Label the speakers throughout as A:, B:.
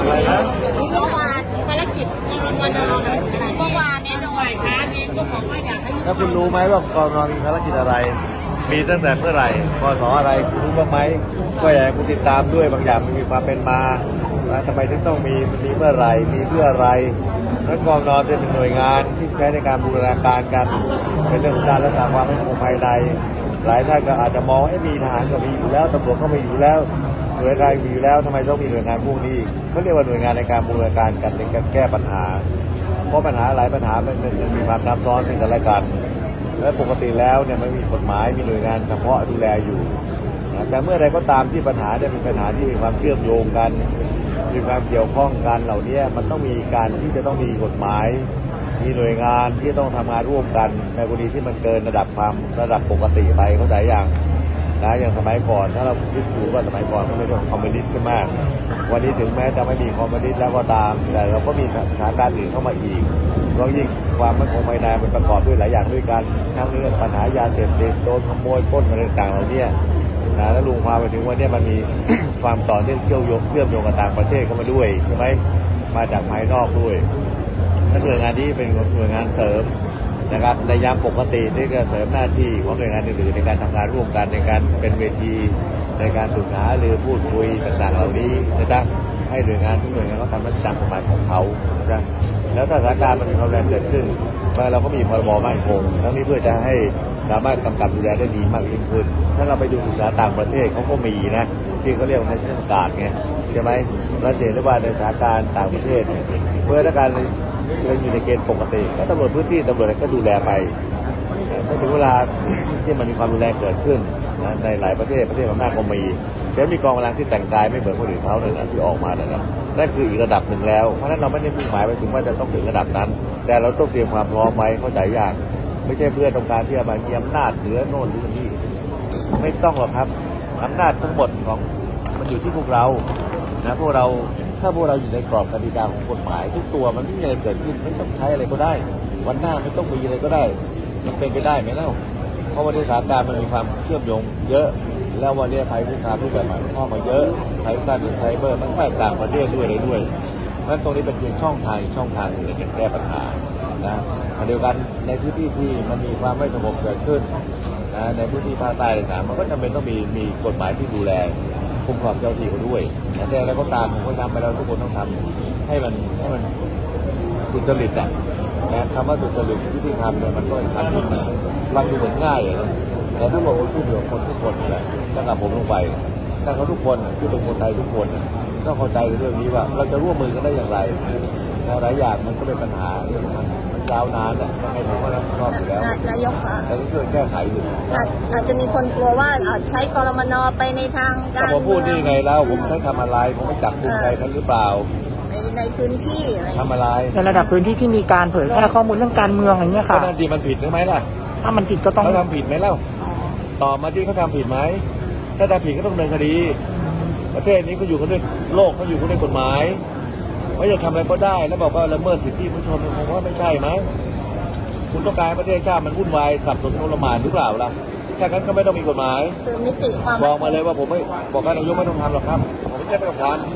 A: อะไรนะ
B: เมื่อวานภารกิจวันนอนเมื่อวานเนี่ยหน่วยค้านเองก็บอกว่าอยากให้
A: แล้วคุณรู้ไหมว่ากรนมีภารกิจอะไรมีตั้งแต่เมื่อไหร่พศอะไรคุณรู้บ้างไหมก็อยากให้คุณติดตามด้วยบางอย่างมันมีความเป็นมาทำไมถึงต้องมีเมื่อไหร่มีเพื่ออะไรแล้วกรนเป็นหน่วยงานที่ใช้ในการบูรณาการกันเป็นเรื่องของการรักษาความมั่นคงภายในหลายท่านก็อาจจะมองให้มีทหารก็มีอยู่แล้วตำรวจก็มีอยู่แล้วหน่วยงานมีอยู่แล้วทำไมต้องมีหน่วยงานพวกนี้เขาเรียกว่าหน่วยงานในการบูรณาการกันในการแก้ปัญหาเพราะปัญหาหลายปัญหามันมีความซับซ้อนซึ่งกันและกันและปกติแล้วเนี่ยมันมีกฎหมายมีหน่วยงานเฉพาะดูแลอยู่แต่เมื่อใดก็ตามที่ปัญหาเนี่ยเป็นปัญหาที่มีความเชื่อมโยงกันมีความเกี่ยวข้องกันเหล่านี้มันต้องมีการที่จะต้องมีกฎหมายมีหน่วยงานที่ต้องทำงานร่วมกันในกรณีที่มันเกินระดับปกติไปเข้าใจอย่างอย่างสมัยก่อนถ้าเราคิดดูว่าสมัยก่อนมันไม่ใช่คอมมิวนิสต์ใช่ไหมวันนี้ถึงแม้จะไม่มีคอมมิวนิสต์แล้วก็ตามแต่เราก็มีสถานการณ์อื่นเข้ามาอีกเรายิ่งความมั่นคงภายในมันประกอบด้วยหลายอย่างด้วยกันทั้งเรื่องปัญหายาเสพติดโดนขโมยปล้นอะไรต่างๆเหล่านี้แล้วลุงพาไปถึงวันนี้มันมี ความต่อเนื่องเชื่อมโยงกับต่างประเทศเข้ามาด้วยใช่ไหมมาจากภายนอกด้วยหน่วยงานนี้เป็นหน่วยงานเสริมนะครับในยามปกติที่จะเสริมหน้าที่ของหน่วยงานอื่นๆในการทำงานร่วมกันในการเป็นเวทีในการศึกษาหรือพูดคุยต่างๆเหล่านี้จะให้หน่วยงานทุกหน่วยงานเขาทำหน้าที่ตามกฎหมายของเขานะแล้วถ้าสถานการณ์มันมีความแรงเกิดขึ้นเราก็มีพรบมั่นคงทั้งนี้เพื่อจะให้สามารถกำกับดูแลได้ดีมากยิ่งขึ้นถ้าเราไปดูศึกษาต่างประเทศเขาก็มีนะที่เขาเรียกว่าในเทศกาลไงใช่ไหมเราเห็นได้ว่าในสถานการณ์ต่างประเทศเมื่อสถานการณ์ยังอยู่ในเกณฑ์ปกติก็ตำรวจพื้นที่ตำรวจก็ดูแลไปถ้าถึงเวลาที่มันมีความรุนแรงเกิดขึ้นในหลายประเทศอำนาจก็มีแต่มีกองกำลังที่แต่งกายไม่เหมือนคนอื่นเขาเลยนะที่ออกมานะครับนั่นคืออีกระดับหนึ่งแล้วเพราะฉะนั้นเราไม่ได้มุ่งหมายไปถึงว่าจะต้องถึงระดับนั้นแต่เราต้องเตรียมความพร้อมไว้เข้าใจยากไม่ใช่เพื่อต้องการที่จะมามีอำนาจเหนือโน่นหรือนี่ไม่ต้องหรอกครับอำนาจทั้งหมดของมันอยู่ที่พวกเรานะพวกเราถ้าพวกเราอยู่ในกรอบกติกาของกฎหมายทุกตัวมันไม่มีอะไรเกิดขึ้นไม่ต้องใช้อะไรก็ได้วันหน้าไม่ต้องมีอะไรก็ได้มันเป็นไปได้ไหมเล่าเพราะวันนี้สถานการณ์มันมีความเชื่อมโยงเยอะแล้ววันนี้ภัยคุกคามรูปแบบใหม่เข้ามาเยอะภัยคุกคามทางไซเบอร์มันไปต่างประเทศด้วยอะไรด้วยเพราะฉะนั้นตรงนี้เป็นเพียงช่องทางหนึ่งในการแก้ปัญหานะเดียวกันในพื้นที่ที่มันมีความไม่สงบเกิดขึ้นนะในพื้นที่ภาคใต้ต่างๆมันก็จำเป็นต้องมีกฎหมายที่ดูแลคุ้มครองเจ้าที่เขาด้วยแต่อะไรก็ตามผมก็ทำไปแล้วทุกคนต้องทำให้มันสุจริตนะคำว่าสุจริตที่ทำเนี่ยมันก็เป็นคำที่มันดูเหมือนง่ายนะแต่ถ้าบอกว่าผู้เดียวคนทุกคนแหละตั้งแต่ผมลงไปตั้งเขาทุกคนที่เป็นคนไทยทุกคนต้องเข้าใจเรื่องนี้ว่าเราจะร่วมมือกันได้อย่างไรหลายอย่างมันก็เป็นปัญหามันยาวนานอ่ะให้ผมก็รับผิดชอบอยู่แล้ว
B: นายกค่ะ
A: แต่ต้องช่วยแก้ไขอยู่
B: อาจจะมีคนกลัวว่าใช้กรมนไปในทางการ
A: ผมพูดนี่ไงแล้วผมใช้ทำอะไรผมไม่จับกุมใครทั้งหรือเปล่า
B: ในพื้นที่
A: ทำอะไร
C: ในระดับพื้นที่ที่มีการเผยแพร่ข้อมูลเรื่องการเมืองอะไรเงี้ยค่ะ
A: นั่นทีมันผิดหรือไม่ล่ะ
C: ถ้ามันผิดก็ต้อง
A: เขาทำผิดไหมเล่าตอบมาที่เขาทำผิดไหมถ้าทำผิดก็ต้องดำเนินคดีประเทศนี้เขาอยู่กันด้วยโลกเขาอยู่กันด้วยกฎหมายไม่จะทำอะไรก็ได้แล้วบอกว่าละเมิดสิทธิมนุษยชนผมว่าไม่ใช่ไหมคุณต้องการประเทศชาติมันวุ่นวายสับสนโอลหม่านหรือเปล่าล่ะแค่นั้นก็ไม่ต้องมีกฎหมาย
B: คือมิติความ
A: บอกมาเลยว่าผมไม่บอกว่านายกไม่ต้องทำหรอกครับผมไม่ใช่ไม่ต้อง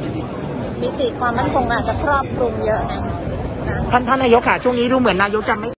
A: ทำ
B: มิติความมั่นคงอาจจะครอบคลุมเยอะไง
C: ท่านนายกค่ะช่วงนี้ดูเหมือนนายกจะไม่